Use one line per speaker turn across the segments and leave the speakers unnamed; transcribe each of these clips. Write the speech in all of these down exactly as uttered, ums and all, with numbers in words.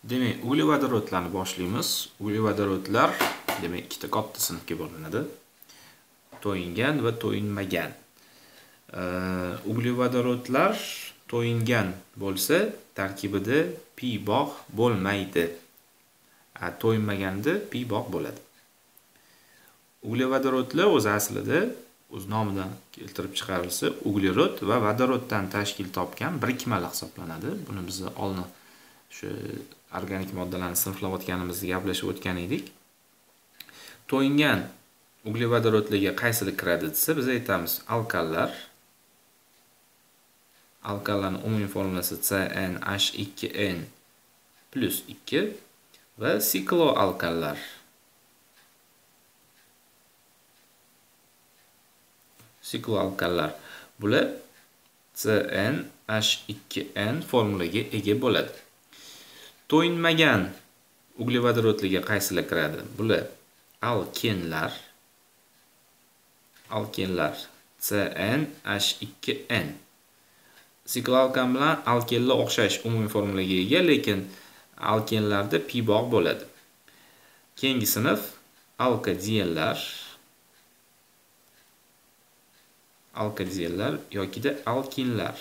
Demak, uglevodorodlarni boshlaymiz. Uglevodorodlar demak ikkita katta sinfga bo'linadi. To'yingan va to'yinmagan. Uglevodorodlar to'yingan bo'lsa, tarkibida pi bog' bo'lmaydi. To'yinmaganda pi bog' bo'ladi. Uglevodorodlar o'z aslida o'z nomidan keltirib chiqarilsa, uglerod va vodoroddan tashkil topgan birikmalar hisoblanadi. Buni biz oldin shu organik moddalarni sinflayotganimizda gaplashib o'tgan edik. To'yingan uglevodorodlarga qaysidir kiradi desa, biz aytamiz alkallar. Alkallarning umumiy formulasi C N H ikki N plus ikki va sikloalkallar. Sikloalkallar bular C N H ikki N formulaga ega bo'ladi. To'yinmagan uglevodorodlarga qaysilar kiradi? Bular alkenlar. Alkenlar C N H ikki N. Sikloalkan bilan alkenlar o'xshash umumiy formulaga ega, lekin alkenlarda pi bog' bo'ladi. Keyingi sinf alkadienlar. Alkadienlar yoki da alkinlar.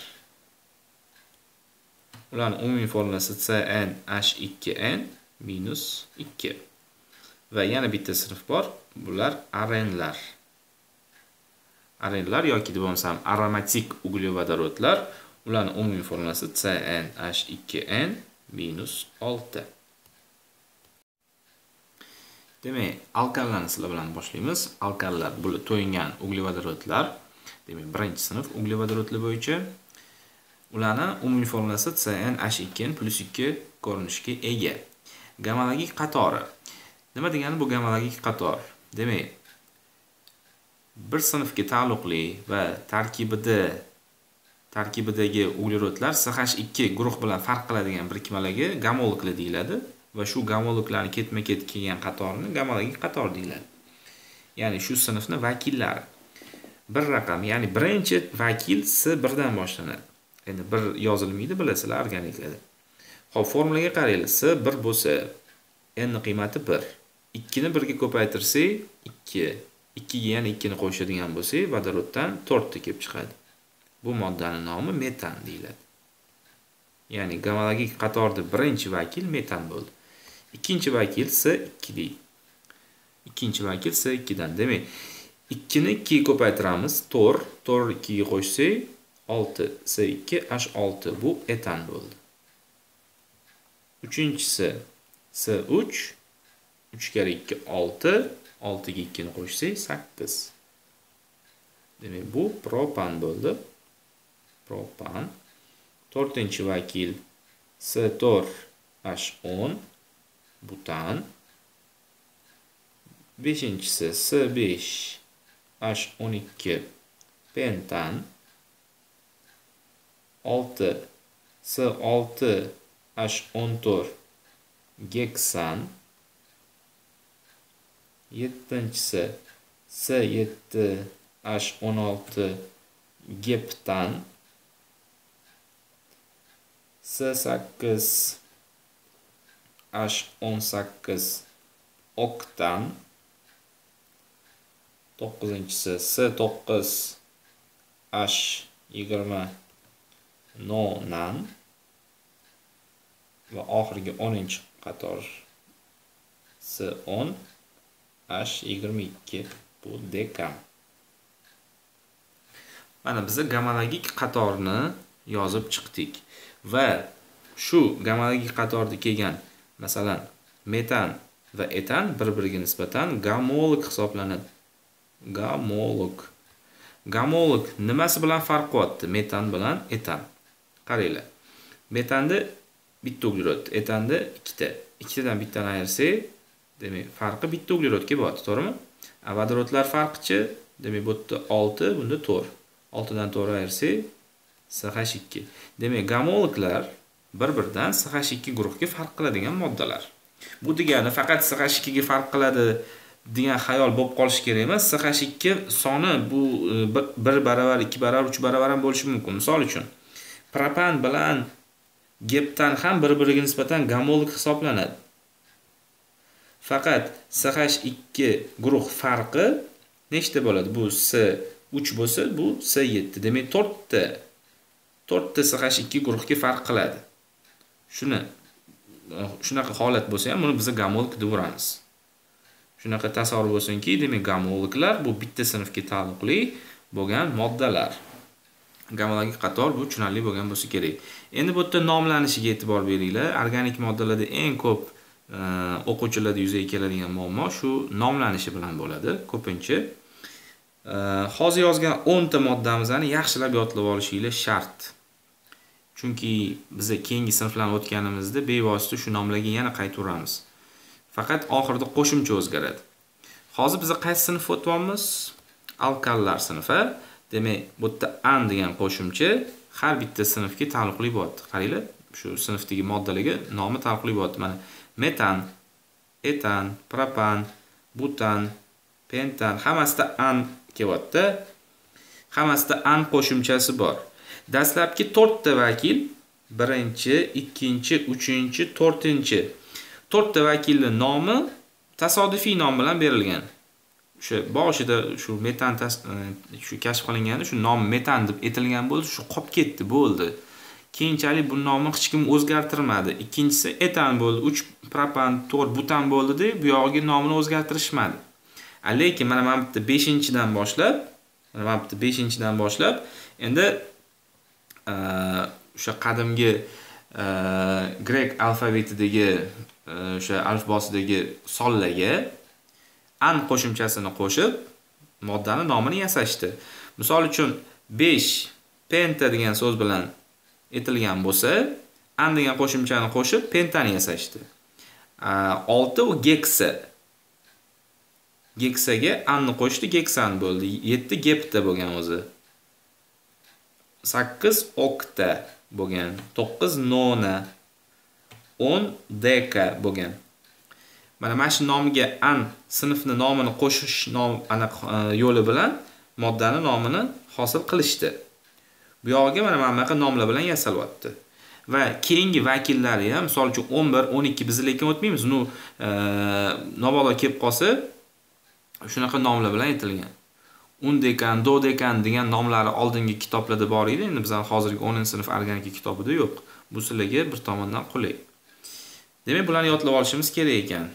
Ularning umumiy formulasi C N H ikki N minus ikki. Va yana bitta sinf bor. Bular arenlar. Arenlar yoki deb bo'lmasam aromatik uglevodorodlar. Ularning umumiy formulasi C N H ikki N minus olti. Demak, alkallarni sizlar bilan boshlaymiz. Alkallar bular to'yingan uglevodorodlar. Demak, birinchi sinf uglevodorodlar bo'yicha ularning umumiy formulasi C N H ikki N plus ikki ko'rinishga ega. Gamologik qatori. Nima degani bu gamologik qator? Demak, bir sinfga taalluqli va tarkibida tarkibidagi uglerodlar C H ikki guruh bilan farq qiladigan birikmalarga gamologlar deyiladi va shu gamologlarni ketma-ket kelgan qatorini gamologik qator deyiladi. Ya'ni shu sinfning vakillari. Bir raqam, ya'ni birinchi vakil C bir dan boshlanadi. Endi bir yozilmaydi, bilasizlar organikada. Xo'p, formulaga qaranglar. C bir bo'lsa, n ning qiymati bir. ikki ni bir ga ko'paytirsak, ikki. ikki ga yana ikki ni qo'shadigan bo'lsak, vodoroddan to'rt ta kelib chiqadi. Bu moddaning nomi metan deyiladi. Ya'ni gamologik qatorda birinchi vakil metan bo'ldi. Ikkinchi vakil C ikki deydi. Ikkinchi vakil C ikki dan. Demak, ikki ni ikki ga ko'paytiramiz, to'rt. to'rt ikki ga qo'shsak, olti. C ikki H olti. Bu etan bo'ldi. Uchinchisi C uch. uch kere ikki olti. olti ga ikki ni qo'shsak, sakkiz. Demak, bu propan bo'ldi. Propan. to'rtinchi vakil C to'rt H o'n. Butan. beshinchisi C besh H o'n ikki. Pentan. olti C olti H o'n to'rt. Geksan. yettinchisi C yetti H o'n olti. Geptan. C sakkiz H o'n sakkiz. Oktan. to'qqizinchisi C to'qqiz H yigirma. Nonan. Va oxirgi o'ninchi qator C o'n H yigirma ikki. Bu dekan. Mana biz gamologik qatorni yozib chiqdik va shu gamologik qatorda kelgan, masalan, metan va etan bir-biriga nisbatan gamolog hisoblanadi. Gamolog. Gamolog nimasi bilan farq qilyapti? Metan bilan etan. Qaranglar. Metanda bitta uglerod, etanda ikkita. ikkitadan bittani ayirsak, demak, farqi bitta uglerodga bo'ladi, to'g'rimi? Vodorodlar farqichi, demak, bu yerda olti, bunda to'rt. olti dan to'rt ayirsak, C H ikki. Demak, gamologlar bir-biridan C H ikki guruhga farq qiladigan moddalar. Bu degani faqat C H ikki ga farq qiladi degan xayol bo'lib qolish kerak emas. C H ikki soni bu bir baravar, ikki baravar, uch baravar ham bo'lishi mumkin. Misol uchun, propan bilan geptan ham bir-biriga nisbatan gamolik hisoblanadi. Faqat C H ikki guruh farqi nechta bo'ladi? Bu C uch bo'lsa, bu C yetti. Demak, to'rtta to'rtta C H ikki guruhga farq qiladi. Shuni shunaqa holat bo'lsa ham buni biz gamolik deb uramiz. Shunaqa tasavvur bo'lsinki, demak gamoliklar bu bitta sinfga taalluqli bo'lgan moddalar. Gamologik qator bu tushunarli bo'lgan bo'lsa kerak. Endi bu yerda nomlanishiga e'tibor beringlar. Organik moddalarda eng ko'p o'quvchilarda yuzaga keladigan muammo shu nomlanishi bilan bo'ladi. Ko'pincha hozir yozgan o'n ta moddamizni yaxshilab yodlab olishinglar shart. Chunki biz keyingi sinflarni o'tganimizda bevosita shu nomlarga yana qaytaramiz. Faqat oxirida qo'shimcha o'zgaradi. Hozir biz qaysi sinf o'tyapmiz? Alkallar sinfi. Demak, bu yerda an degan qo'shimcha har bitta sinfga taalluqli bo'ladi. Qaranglar, shu sinfdagi moddalarga nomi taalluqli bo'ladi. Mana metan, etan, propan, butan, pentan hammasida an kelyapti. Hammasida an qo'shimchasi bor. Dastlabki to'rtta vakil birinchi, ikkinchi, uchinchi, to'rtinchi to'rtta vakilning nomi tasodifiy nom bilan berilgan. O'sha boshida shu metan shu kashf qilinganda shu nom metan deb etilgan bo'ldi, shu qolib ketdi, bo'ldi. Keyinchalik bu nomni hech kim o'zgartirmadi. Ikkinchisi etan bo'ldi, uch propan, to'rt butan bo'ldi-da, bu yog'iga nomini o'zgartirishmadi. Lekin mana mana bitta beshinchidan boshlab, mana mana bitta beshinchidan boshlab endi o'sha qadimgi grek alfavitidagi o'sha alifbosidagi sonlarga an qo'shimchasini qo'shib moddani nomini yasashdi. Misol uchun besh penta degan so'z bilan etilgan bo'lsa, an degan qo'shimchani qo'shib pentani yasashdi. olti u geksa. Geksaga anni qo'shdi, geksan bo'ldi. yetti gepta bo'lgan o'zi. sakkiz okta bo'lgan. to'qqiz nona. o'n deka bo'lgan. Mana mana shu nomiga an sinfni nomini qo'shish nom aniq yo'li bilan moddani nomini hosil qilishdi. Bu yog'iga mana mana bunaqa nomlar bilan yasalyapti. Va keyingi vakillari ham, misol uchun o'n bir, o'n ikki biz lekin o'tmaymiz. Nu nobalo kelib qolsa shunaqa nomlar bilan aytilgan. Undekan, dodekan degan nomlari oldingi kitoblarda bor edi. Endi bizning hozirgi o'ninchi sinf organika kitobida yo'q. Bu sizlarga bir tomondan qulay. Demak, bularni yodlab olishimiz kerak ekan.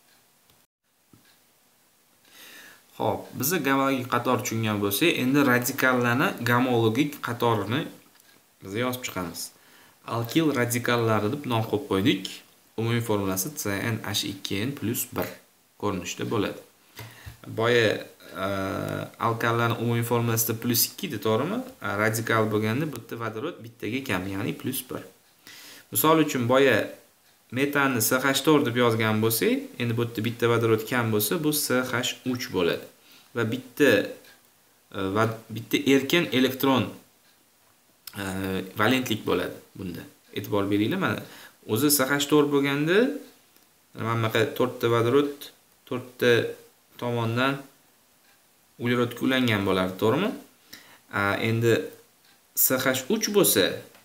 Xo'p, biz gamologik qator tushungan bo'lsak, endi radikallarni gamologik qatorini biz yozib chiqamiz. Alkil radikallari deb nom qo'yib qo'ydik. Umumiy formulasi C N H ikki N plus bir ko'rinishda bo'ladi. Boya alkallarning umumiy formulasida plus ikki edi, to'g'rimi? Radikal bo'lganda bitta vodorod bittaga kam, ya'ni plus bir. Misol uchun boya metanni C H to'rt deb yozgan bo'lsak, endi bu yerda bitta vodorod kam bo'lsa, bu C H uch bo'ladi. Va bitta va bitta erkin elektron valentlik bo'ladi bunda. E'tibor beringlar, mana o'zi C H to'rt bo'lganda mana bunaqa to'rtta vodorod to'rtta tomondan uglerodga ulangan bo'lardi, to'g'rimi? Endi C H uch bo'lsa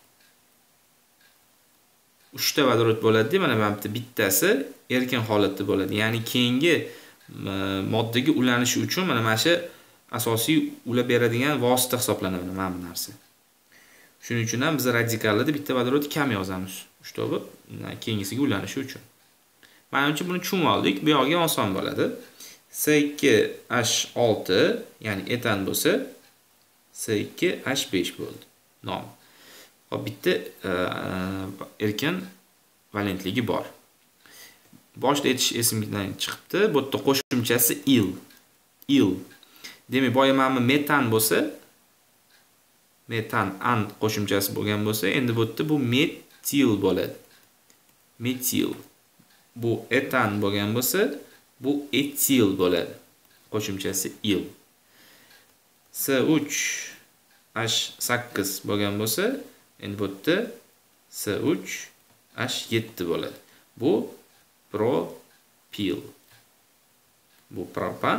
uchta vodorod bo'ladi-da, mana bu yerda bittasi erkin holatda bo'ladi. Ya'ni keyingi moddaga ulanishi uchun mana mana shu asosiy ulab beradigan vosita hisoblanadi mana bu narsa. Shuning uchun ham biz radikallarda bitta vodorod kam yozamiz. uchta bo'lib, keyingisiga ulanishi uchun. Menimcha buni tushunib oldik. Bu yog'iga oson bo'ladi. C ikki H olti, ya'ni etan bo'lsa, C ikki H besh bo'ldi nom. Hop, bitta erkin valentligi bor. Boshda aytish esimdan chiqibdi. Bu yerda qo'shimchasi il. Il. Demak, boya mana metan bo'lsa, metan an qo'shimchasi bo'lgan bo'lsa, endi bu yerda bu metil bo'ladi. Metil. Bu etan bo'lgan bo'lsa, bu etil bo'ladi. Qo'shimchasi il. C uch H sakkiz bo'lgan bo'lsa, endi bu yerda C uch H yetti bo'ladi. Bu propil. Bu propan.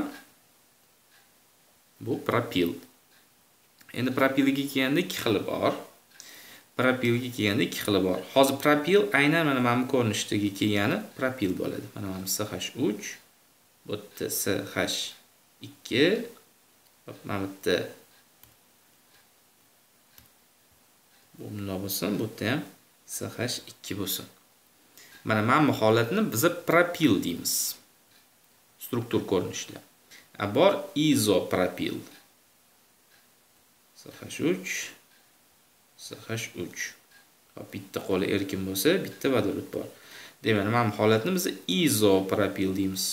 Bu propil. Endi propiliga kelganda ikki xili bor. propilga kelganda ikki xili bor. Hozir propil aynan mana mana bu ko'rinishdagi kelgani propil bo'ladi. Mana mana C H uch, bu yerda C H ikki, mana bu yerda bu bunday bo'lsin, bu yerda ham C H ikki bo'lsin. Mana mana bu holatni biz propil deymiz. Struktur ko'rinishda. A bor izopropil. C H uch, C H uch. Bitta qo'li erkin bo'lsa, bitta vodorod bor. Demak, mana bu holatni biz izopropil deymiz.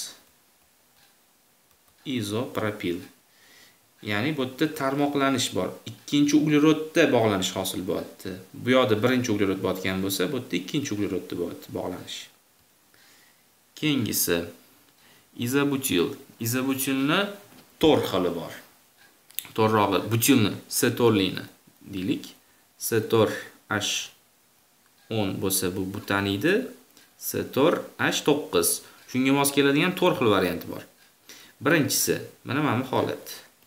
Izopropil. Ya'ni bu yerda tarmoqlanish bor. Ikkinchi uglerodda bog'lanish hosil bo'lyapti. Bu yoqda birinchi uglерод botgan bo'lsa, bu yerda ikkinchi uglerodda bo'lyapti bog'lanish. Keyingisi izobutil. Izobutilni to'rt xili bor. To'rrog'i butilni, C to'rlini deylik. C to'rt H o'n bo'lsa bu butaniydi. C to'rt H to'qqiz. Shunga mos keladigan to'rt xil varianti bor. Birinchisi, mana mana bu holat.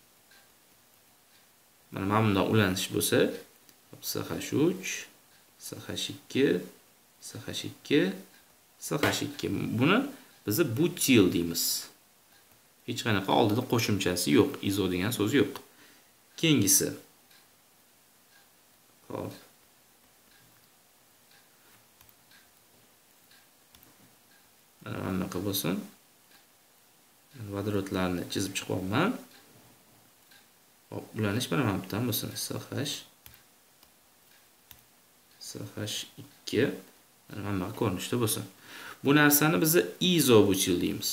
Mana mana bunday ulanish bo'lsa, C H uch, C H ikki, C H ikki, C H ikki. Buni biz butil deymiz. Hech qanaqa oldida qo'shimchasi yo'q, izo degan so'z yo'q. Keyingisi. Xo'p. Mana bunaqa bo'lsin. Vodorodlarni chizib chiqyapman. Hop, ulanish mana mana bundan bo'lsin. C H C H ikki mana mana ko'rinishda bo'lsin. Bu narsani biz izobutil deymiz.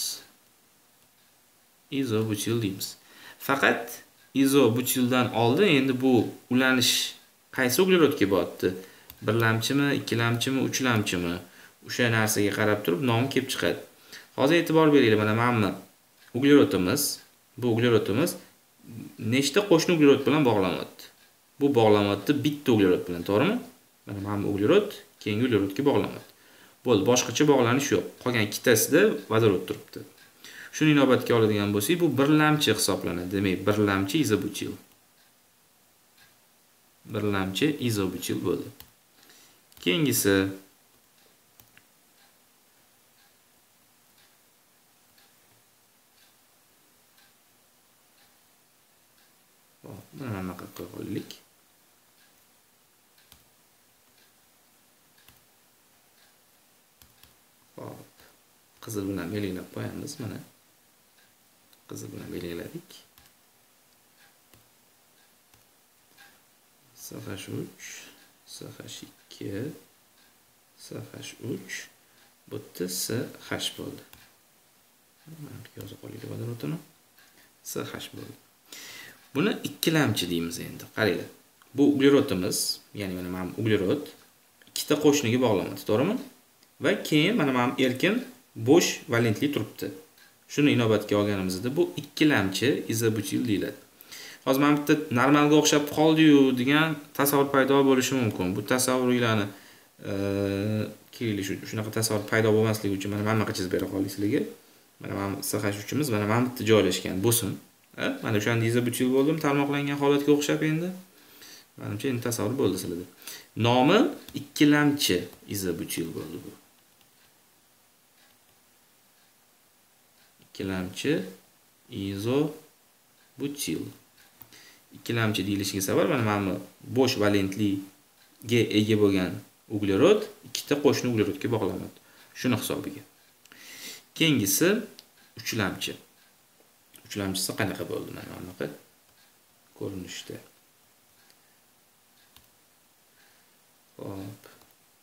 Izobutil deymiz. Faqat izobutildan oldin endi bu ulanish qaysi uglerodga bo'lyapti? Birlamchimi, ikkilamchimi, uchlamchimi? O'sha narsaga qarab turib nomi kelib chiqadi. Hozir e'tibor beringlar, mana mana uglerodimiz, bu uglerodimiz nechta qo'shni uglerod bilan bog'lanadi? Bu bog'lanadi bitta uglerod bilan, to'g'rimi? Mana mana uglerod keyingi uglerodga bog'lanadi. Bo'ldi, boshqacha bog'lanish yo'q. Qolgan ikkitasida vodorod turibdi. Shuni inobatga oladigan bo'lsak, bu birlamchi hisoblanadi. Demak, birlamchi izobutil. Birlamchi izobutil bo'ldi. Keyingisi mana bunaqa qo'ydik. Hop, qizil bilan belgilab qo'yamiz mana. Qizil bilan belgiladik. C H uch, C H ikki, C H uch, bu yerda C H bo'ldi. Mana bu yozib qo'ydik vodorodini. C H bo'ldi. Buni ikkilamchi deymiz endi. Qaranglar. Bu uglerodimiz, ya'ni mana mana uglerod ikkita qo'shniga bog'lanadi, to'g'rimi? Va keyin mana mana erkin bo'sh valentli turibdi. Shuni inobatga olganimizda bu ikkilamchi izobutil deyiladi. Hozir mana bitta normalga o'xshab qoldi-yu degan tasavvur paydo bo'lishi mumkin. Bu tasavvurlarni kelish shunaqa tasavvur paydo bo'lmasligi uchun mana mana chizib bera qoldik sizlarga. Mana mana C H uchimiz mana mana bitta joylashgan bo'lsin. Mana o'shanda izobutil bo'ldim, tarmoqlangan holatga o'xshab endi. Menimcha endi tasavvur bo'ldi sizlarda. Nomi ikkilamchi izobutil bo'ldi bu. Ikkilamchi izobutil. Ikkilamchi deyilishiga sabab mana mana bo'sh valentliga ega bo'lgan uglerod ikkita qo'shni uglerodga bog'lanadi. Shuni hisobiga. Keyingisi uchlamchi. Uchlamchisi qanaqa bo'ldi mana bunaqa ko'rinishda. Hop.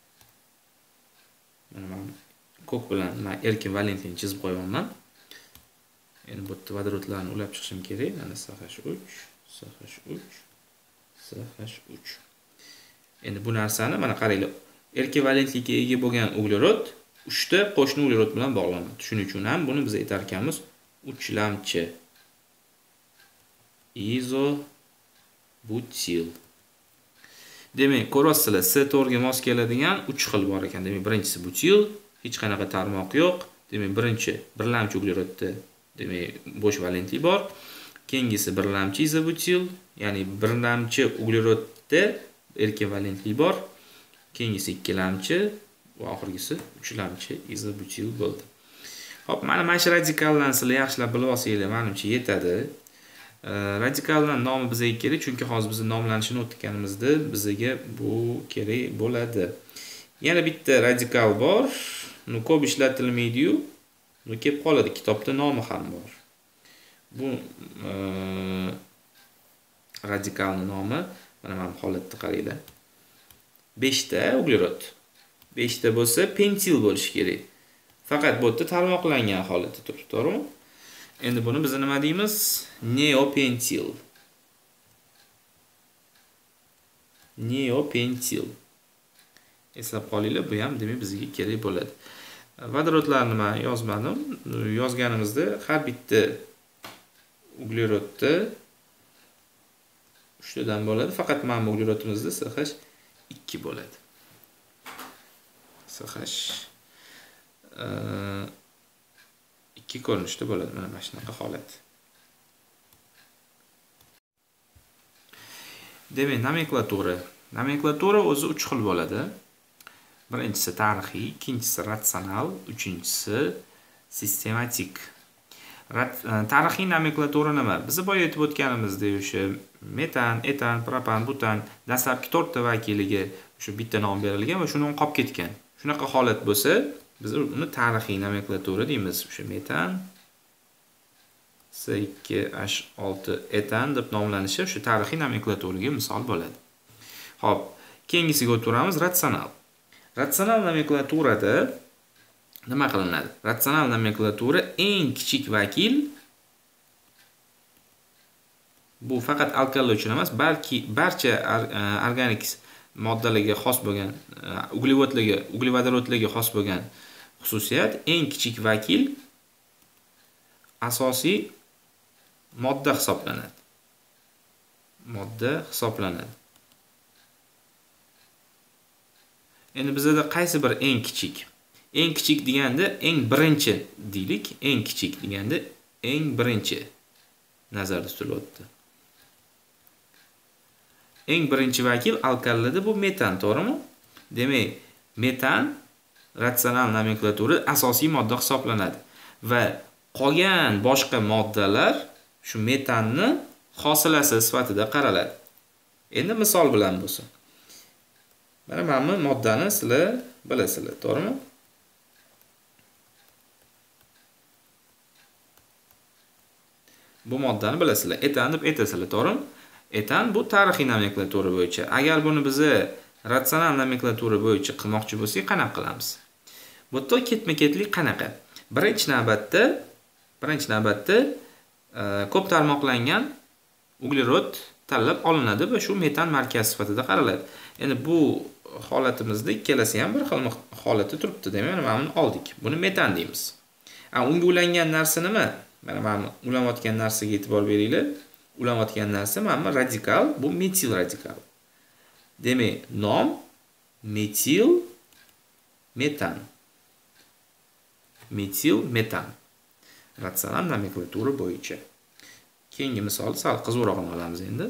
Mana men ko'k bilan men erkin valentlini chizib qo'yganman. Endi bu yerda vodorodlarni ulab chiqishim kerak. Mana C H uch, C H uch, C H uch. Endi bu narsani mana qaranglar. Erkin valentliga ega bo'lgan uglerod uchta qo'shni uglerod bilan bog'lanadi. Shuning uchun ham buni biz aytar ekanmiz uchlamchi izobutil. Demak, ko'rasizlar, C to'rt ga mos keladigan uch xil bor ekan. Demak, birinchisi butil, hech qanaqa tarmoq yo'q. Demak, birinchi birlamchi uglerodda, demak, bo'sh valentli bor. Keyingisi birlamchi izobutil, ya'ni birlamchi uglerodda erkin valentli bor. Keyingisi ikkilamchi va oxirgisi uchlamchi izobutil bo'ldi. Xo'p, mana mana shu radikallarni sizlar yaxshilab bilib olsanglar, menimcha yetadi. Radikallarning nomi bizga kerak, chunki hozir biz nomlanishini o'tganimizda bizga bu kerak bo'ladi. Yana bitta radikal bor. Nu ko'p ishlatilmaydi-yu, nu kelib qoladi. Kitobda nomi ham bor. Bu e, radikalning nomi mana mana holatda qaranglar. besh ta uglerod. besh ta bo'lsa pentil bo'lishi kerak. Faqat bu yerda tarmoqlangan holatda turibdi, to'g'rimi? Endi buni biz nima deymiz? Neopentil. Neopentil. Eslab qolinglar, bu ham demak bizga kerak bo'ladi. Vodorodlarni men yozmadim. Yozganimizda har bitta uglerodda uchtadan bo'ladi. Faqat mana bu uglerodimizda C H ikki bo'ladi. C H ikki ko'rinishda bo'ladi. Mana mana shunaqa holat. Demak, nomenklatura. Nomenklatura o'zi uch xil bo'ladi. Birinchisi tarixiy, ikkinchisi ratsional, uchinchisi sistematik. Tarixiy nomenklatura nima? Biz boya aytib o'tganimizdek, o'sha metan, etan, propan, butan dastlabki to'rtta vakiliga o'sha bitta nom berilgan va shuni qolib ketgan. Shunaqa holat bo'lsa, biz uni tarixiy nomenklatura deymiz. O'sha metan, C ikki H olti etan deb nomlanishi o'sha tarixiy nomenklaturaga misol bo'ladi. Xo'p, keyingisiga o'tamiz, ratsional. Ratsional nomenklaturada nima qilinadi? Ratsional nomenklatura eng kichik vakil bu faqat alkallar uchun emas, balki barcha organik moddalarga xos bo'lgan, uglevodlarga, uglevodorodlarga xos bo'lgan xususiyat eng kichik vakil asosiy modda hisoblanadi. Modda hisoblanadi. Endi bizda qaysi bir eng kichik? Eng kichik deganda eng birinchi deylik, eng kichik deganda eng birinchi nazarda tutilyapti. Eng birinchi vakil alkallarda bu metan, to'g'rimi? Demak, metan ratsional nomenklatura asosiy modda hisoblanadi va qolgan boshqa moddalar shu metanni hosilasi sifatida qaraladi. Endi misol bilan bo'lsin. Mana mana bu moddani sizlar bilasizlar, to'g'rimi? Bu moddani bilasizlar. Etan deb aytasizlar, to'g'rimi? Etan bu tarixiy nomenklatura bo'yicha. Agar buni biz ratsional nomenklatura bo'yicha qilmoqchi bo'lsak, qanaqa qilamiz? Bu yerda ketma-ketlik qanaqa? Birinchi navbatda, birinchi navbatda ko'p tarmoqlangan uglerod tanlab olinadi va shu metan markaz sifatida qaraladi. Endi bu holatimizda ikkalasi ham bir xil holatda turibdi. Demak, mana buni oldik. Buni metan deymiz. A, unga ulangan narsa nima? Mana mana ulanayotgan narsaga e'tibor beringlar. Ulanayotgan narsa mana radikal, bu metil radikal. Demak, nom metil metan. Metil metan. Ratsional nomenklatura bo'yicha. Keyingi misol sal qiziqroqini olamiz endi.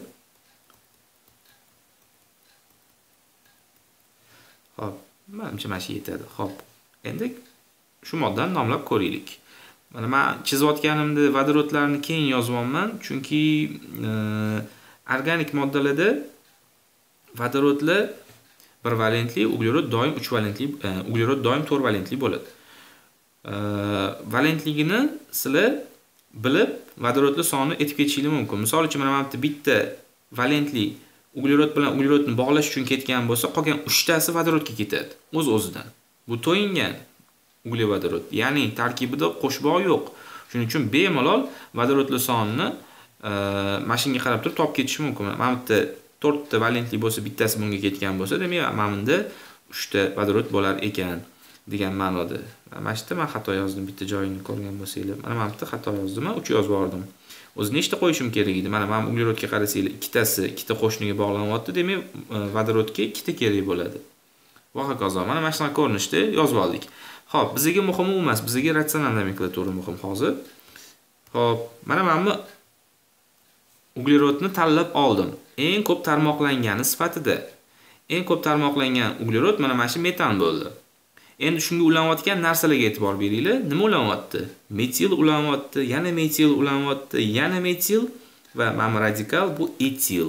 Xo'p, menimcha mana shu yetadi. Xo'p, endi shu moddani nomlab ko'raylik. Mana men chizayotganimda vodorodlarni keyin yozyapman, chunki e, organik moddalarda vodorodlar bir valentli, uglerod doim uch valentli, e, uglerod doim to'rt valentli bo'ladi. E, valentligini sizlar bilib vodorodlar sonini aytib ketishingiz mumkin. Misol uchun mana bu bitta valentli uglerod bilan uglerodni bog'lash uchun ketgan bo'lsa, qolgan uchtasi vodorodga ketadi o'z-o'zidan. Bu to'yingan uglevodorod, ya'ni tarkibida qo'shbog' yo'q. Shuning uchun bemalol vodorodlar sonini e, mashinga qarab turib topib ketish mumkin. Mana bu to'rt ta valentli bo'lsa, bittasi bunga ketgan bo'lsa, demak, mana bunda uchta vodorod bo'lar ekan degan ma'noda. Mana shu yerda men xato yozdim, bitta joyini ko'rgan bo'lsanglar. Mana mana bu xato yozdim, uch yozib yubordim. O'zi nechta qo'yishim kerak edi? Mana mana uglerodga qarasanglar, ikkitasi ikkita qo'shniga bog'lanyapti, demak, vodorodga ikkita kerak bo'ladi. Va hokazo. Mana mana shunaqa ko'rinishda yozib oldik. Xo'p, bizga muhimi u emas, bizga ratsional nomenklatura muhim hozir. Xo'p, mana mana bu uglerodni tanlab oldim. Eng ko'p tarmoqlangani sifatida. eng ko'p tarmoqlangan uglerod mana mana shu metan bo'ldi. Endi shunga ulanayotgan narsalarga e'tibor beringlar. Nima ulanyapti? Metil ulanyapti, yana metil ulanyapti, yana metil va mana radikal bu etil.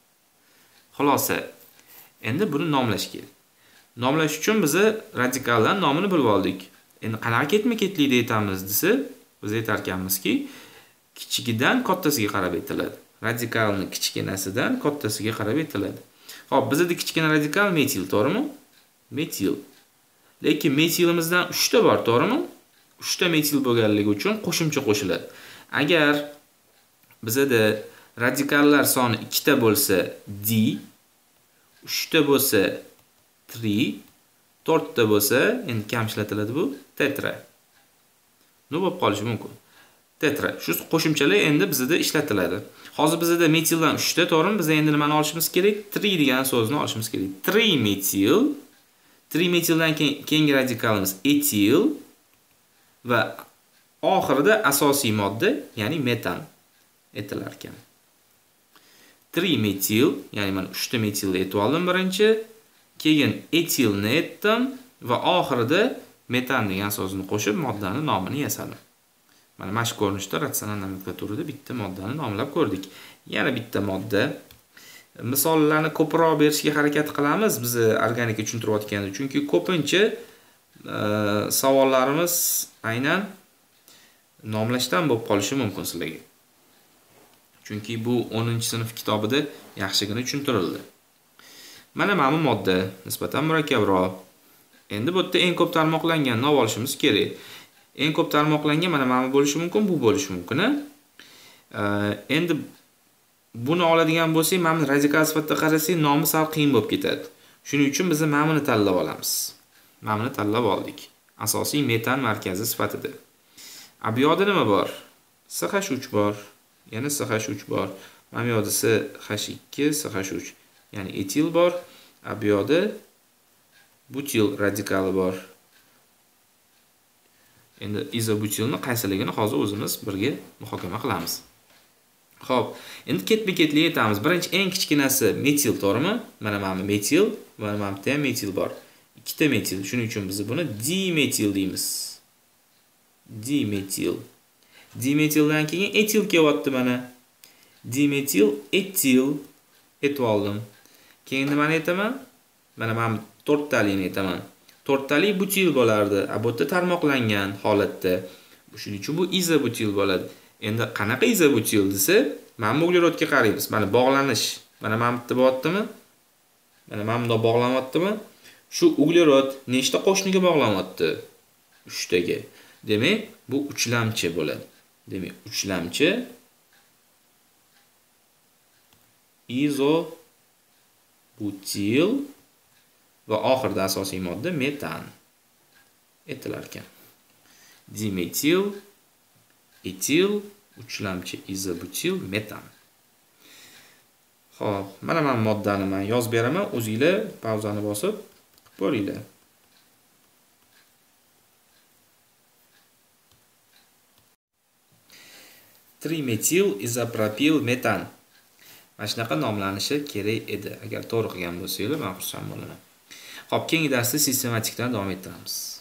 Xulosa. Endi buni nomlash kerak. Nomlash uchun biz radikaldan nomini bilib oldik. Endi qanaqa ketma-ketlikda aytamiz desa, biz aytar ekanmizki, kichigidan kattasiga qarab aytiladi. Radikalni kichkinasidan kattasiga qarab aytiladi. Xo'p, bizda kichkina radikal metil, to'g'rimi? Metil. Lekin metilimizdan uchta bor, to'g'rimi? uchta metil bo'lganligi uchun qo'shimcha qo'shiladi. Agar bizda radikallar soni ikkita bo'lsa di, uchta bo'lsa tri, to'rtta bo'lsa, endi kam ishlatiladi bu tetra. Nima bo'lib qolishi mumkin? Tetra. Shu qo'shimchalar endi bizda ishlatiladi. Hozir bizda metildan uchta, to'g'rimi? Biz endi nimani olishimiz kerak? tri degan so'zni olishimiz kerak. tri metil. tri metildan keyingi radikalimiz etil va oxirida asosiy modda, ya'ni metan aytilar ekan. tri metil, ya'ni men uchta metilni aytib oldim birinchi, keyin etilni aytdim va oxirida metan degan so'zni qo'shib moddani nomini yasadim. Mana mana shu ko'rinishda ratsional nomenklaturada bitta moddani nomlab ko'rdik. Yana bitta modda. Misollarni ko'proq berishga harakat qilamiz biz organika tushuntirayotganda, chunki ko'pincha e, savollarimiz aynan nomlashdan bo'lib qolishi mumkin sizlarga. Chunki bu o'ninchi sinf kitobida yaxshigina tushuntirildi. Mana mana modda nisbatan murakkabroq. Endi bu yerda eng ko'p tarmoqlangan nov olishimiz kerak. Eng ko'p tarmoqlangan mana mana bo'lishi mumkin, bu bo'lishi mumkin. E, endi buni oladigan bo'lsak, mana radikal sifatida qarasak, nomi sal qiyin bo'lib ketadi. Shuning uchun biz mana buni tanlab olamiz. Mana buni tanlab oldik. Asosiy metan markazi sifatida. A bu yoqda nima bor? S H uch bor. Yana S H uch bor. Mana bu yoqda S H ikki, S H uch. Ya'ni etil bor. A bu yoqda butil radikali bor. Endi izobutilni qaysiligini hozir o'zimiz birga muhokama qilamiz. Xo'p, endi ketma-ketlik aytamiz. Birinchi eng kichkinasi metil, to'g'rimi? Mana mana metil va mana bitta ham metil bor. Ikkita metil. Shuning uchun biz buni dimetil deymiz. Dimetil. Dimetildan keyin etil kelyapti mana. Dimetil, etil aytib oldim. Keyin nimani aytaman? Mana mana to'rttalikni aytaman. To'rttalik butil bo'lardi. A bu yerda tarmoqlangan holatda. Shuning uchun bu izobutil bo'ladi. Endi qanaqa izobutil desa, mana bu uglerodga qaraymiz. Mana bog'lanish. Mana mana bitta bo'lyaptimi? Mana mana bunda bog'lanyaptimi? Shu uglerod nechta qo'shniga bog'lanyapti? uchtaga. Demak, bu uchlamchi bo'ladi. Demak, uchlamchi izobutil va oxirida asosiy modda metan aytilar ekan. Dimetil, etil, uchlamchi izobutil, metan. Xo'p, mana men moddani men yozib beraman, o'zingizlar pauzani bosib ko'ringlar. Trimetil izopropil metan. Mana shunaqa nomlanishi kerak edi. Agar to'g'ri qilgan bo'lsanglar, men xursand bo'laman. Xo'p, keyingi darsda sistematikdan davom ettiramiz.